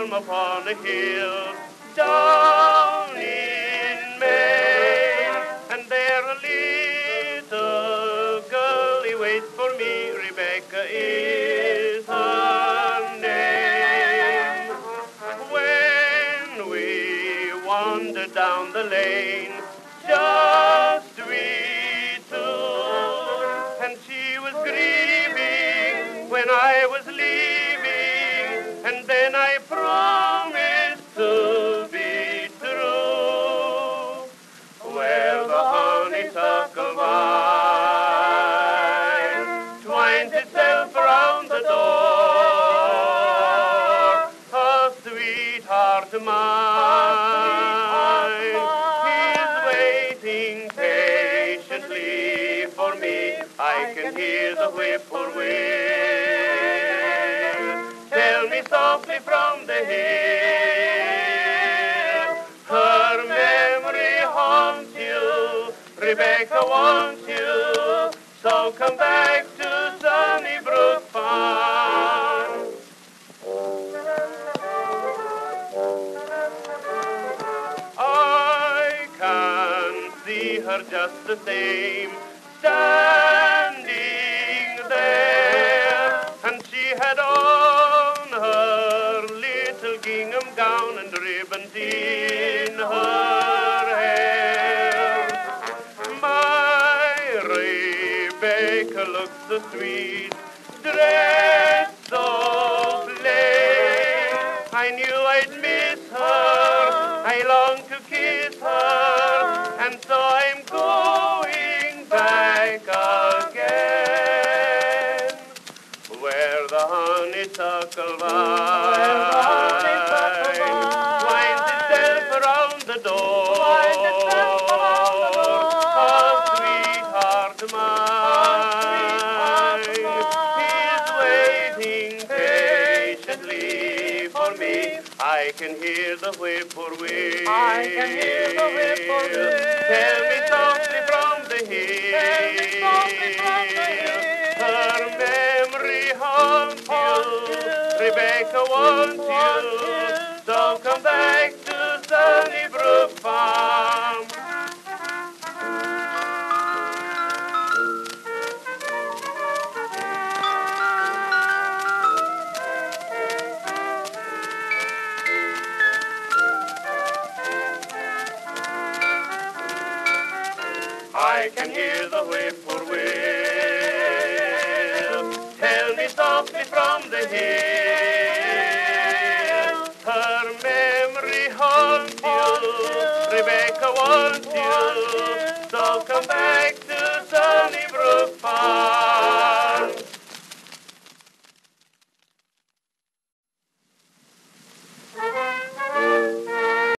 farm upon a hill down in Maine, and there a little girlie waits for me. Rebecca is her name. When we wandered down the lane, just we two, and she was grieving when I was leaving, and then I promised to be true. Where the honeysuckle vine twines itself around the door, a sweetheart of mine is waiting patiently for me. I can hear the whippoorwill tell me softly from the hill, her memory haunts you, Rebecca wants you, so come back to sunny Brook Farm. I can see her just the same, standing there, and she had on her little gingham gown and ribbons in her hair. My Rebecca looked so sweet, dressed so plain. I knew I'd miss her, I longed to kiss her, and so I'm going back again. Where the honeysuckle vine winds itself around the door, a sweetheart of mine is waiting patiently for me. I can hear the whippoorwill, I can hear the whippoorwill tell me softly from the hill, her memory haunts you, Rebecca wants you, so come back to sunny Brook Farm. I can hear the whippoorwill tell me softly from the hill, her memory haunts you, Rebecca wants you, so come back to sunny